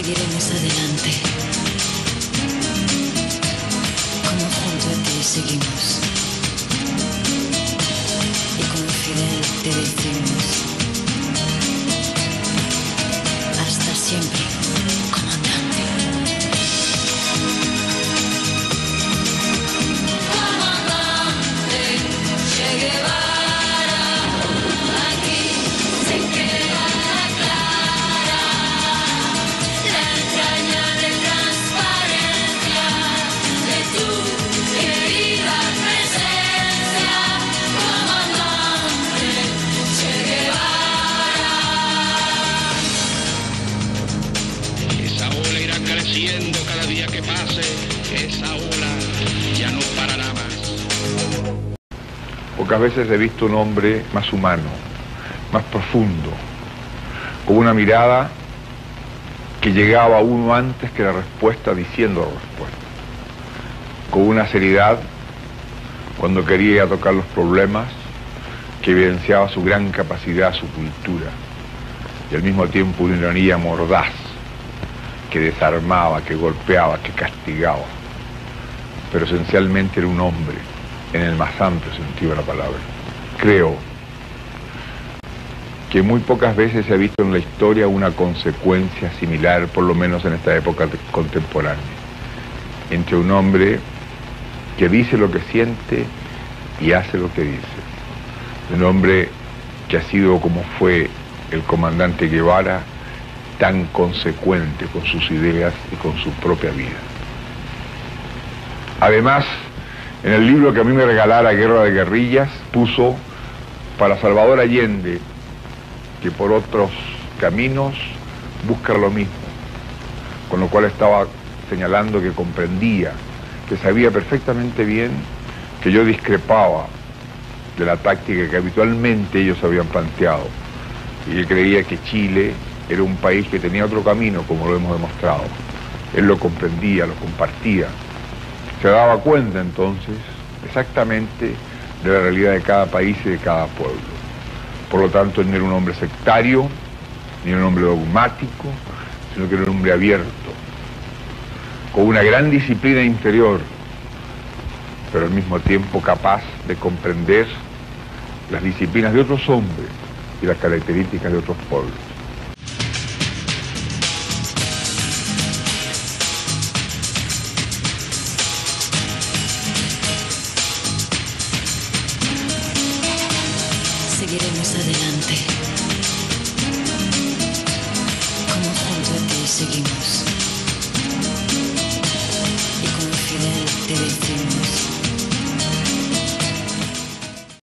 Seguiremos adelante. Como junto a ti seguimos. Y con Fidel te decimos: hasta siempre, comandante. Comandante Che Guevara, aquí se queda clara la entrañable transparencia de tu querida presencia, comandante Che Guevara. Esa ola irá creciendo cada día que pase, esa ola ya no parará más. Pocas veces he visto un hombre más humano, más profundo, con una mirada que llegaba a uno antes que la respuesta diciendo la respuesta, con una seriedad cuando quería tocar los problemas que evidenciaba su gran capacidad, su cultura, y al mismo tiempo una ironía mordaz que desarmaba, que golpeaba, que castigaba, pero esencialmente era un hombre en el más amplio sentido de la palabra. Creo que muy pocas veces se ha visto en la historia una consecuencia similar, por lo menos en esta época contemporánea, entre un hombre que dice lo que siente y hace lo que dice. Un hombre que ha sido, como fue el comandante Guevara, tan consecuente con sus ideas y con su propia vida. Además, en el libro que a mí me regalara Guerra de Guerrillas, puso para Salvador Allende, que por otros caminos busca lo mismo, con lo cual estaba señalando que comprendía, que sabía perfectamente bien que yo discrepaba de la táctica que habitualmente ellos habían planteado, y él creía que Chile era un país que tenía otro camino, como lo hemos demostrado. Él lo comprendía, lo compartía, se daba cuenta entonces exactamente de la realidad de cada país y de cada pueblo. Por lo tanto, él no era un hombre sectario, ni un hombre dogmático, sino que era un hombre abierto, con una gran disciplina interior, pero al mismo tiempo capaz de comprender las disciplinas de otros hombres y las características de otros pueblos. Seguiremos adelante. Como junto a ti seguimos. Y con Fidel te decimos: